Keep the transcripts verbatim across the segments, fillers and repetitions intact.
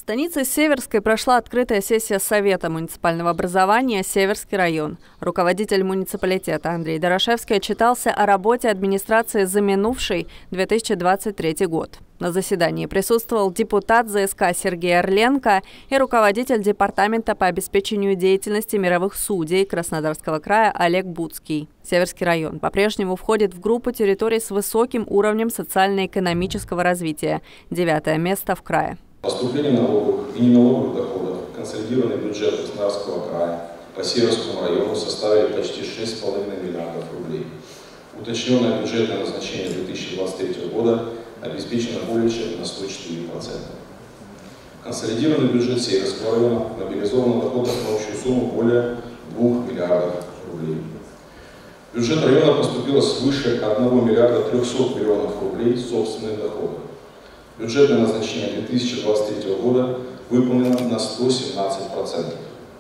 В станице Северской прошла открытая сессия Совета муниципального образования «Северский район». Руководитель муниципалитета Андрей Дорошевский отчитался о работе администрации за минувший две тысячи двадцать третий год. На заседании присутствовал депутат ЗСК Сергей Орленко и руководитель департамента по обеспечению деятельности мировых судей Краснодарского края Олег Буцкий. Северский район по-прежнему входит в группу территорий с высоким уровнем социально-экономического развития. Девятое место в крае. Поступление налоговых и неналоговых доходов в консолидированный бюджет Краснодарского края по Северскому району составили почти шесть с половиной миллиардов рублей. Уточненное бюджетное назначение две тысячи двадцать третьего года обеспечено более чем на сто четыре процента. В консолидированный бюджет Северского района мобилизовано доходов на общую сумму более двух миллиардов рублей. В бюджет района поступило свыше одного миллиарда трехсот миллионов рублей собственных доходов. Бюджетное назначение две тысячи двадцать третьего года выполнено на сто семнадцать процентов.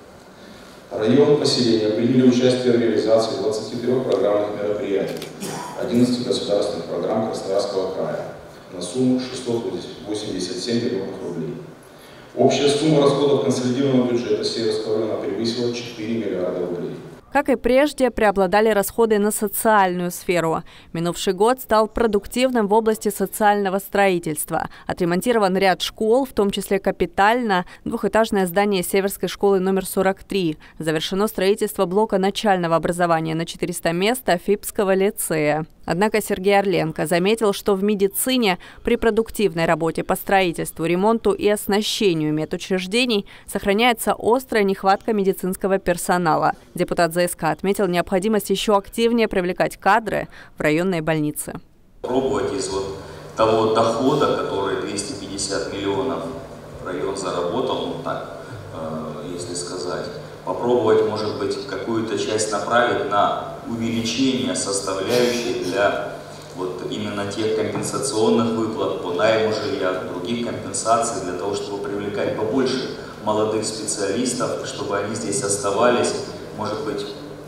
Район поселения приняли участие в реализации двадцати трёх программных мероприятий, одиннадцати государственных программ Краснодарского края на сумму шестьсот восемьдесят семь миллионов рублей. Общая сумма расходов консолидированного бюджета Северского района превысила четыре миллиарда рублей. Как и прежде, преобладали расходы на социальную сферу. Минувший год стал продуктивным в области социального строительства. Отремонтирован ряд школ, в том числе капитально двухэтажное здание Северской школы номер сорок три. Завершено строительство блока начального образования на четыреста мест Афипского лицея. Однако Сергей Орленко заметил, что в медицине при продуктивной работе по строительству, ремонту и оснащению медучреждений сохраняется острая нехватка медицинского персонала. Депутат ЗСК отметил необходимость еще активнее привлекать кадры в районные больницы. Пробовать из вот того дохода, который двести пятьдесят миллионов район заработал, ну так, э, если сказать, попробовать, может быть, какую-то часть направить на увеличение составляющей для вот именно тех компенсационных выплат по найму жилья, других компенсаций, для того, чтобы привлекать побольше молодых специалистов, чтобы они здесь оставались, может быть,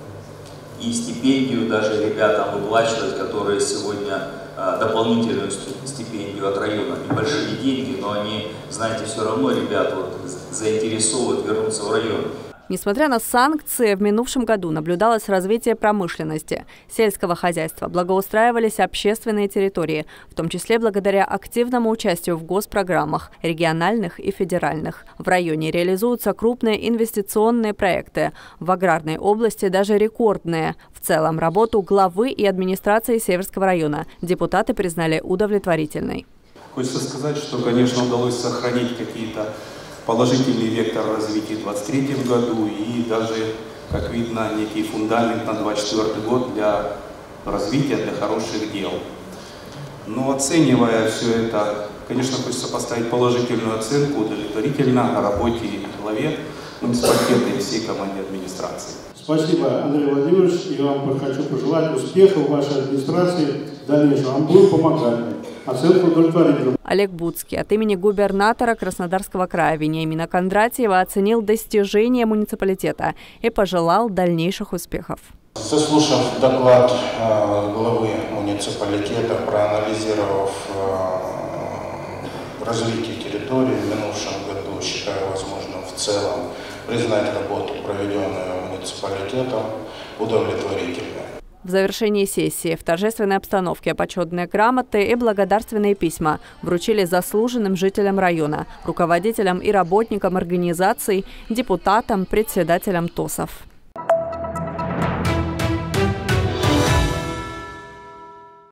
и стипендию даже ребятам выплачивать, которые сегодня а, дополнительную стипендию от района, небольшие деньги, но они, знаете, все равно ребят вот заинтересовывают вернуться в район. Несмотря на санкции, в минувшем году наблюдалось развитие промышленности, сельского хозяйства, благоустраивались общественные территории, в том числе благодаря активному участию в госпрограммах, региональных и федеральных. В районе реализуются крупные инвестиционные проекты, в аграрной области даже рекордные. В целом работу главы и администрации Северского района депутаты признали удовлетворительной. Хочется сказать, что, конечно, удалось сохранить какие-то положительный вектор развития в двадцать третьем году и даже, как видно, некий фундамент на двадцать четвёртый год для развития, для хороших дел. Но оценивая все это, конечно, хочется поставить положительную оценку удовлетворительно о работе главе муниципалитета и всей команде администрации. Спасибо, Андрей Владимирович, и вам хочу пожелать успехов в вашей администрации в дальнейшем. Вам будем помогать. Оценку удовлетворительную. Олег Буцкий от имени губернатора Краснодарского края Вениамина Кондратьева оценил достижения муниципалитета и пожелал дальнейших успехов. Заслушав доклад э, главы муниципалитета, проанализировав э, развитие территории в минувшем году, считаю возможным в целом признать работу, проведенную муниципалитетом, удовлетворительной. В завершении сессии в торжественной обстановке почетные грамоты и благодарственные письма вручили заслуженным жителям района, руководителям и работникам организаций, депутатам, председателям ТОСов.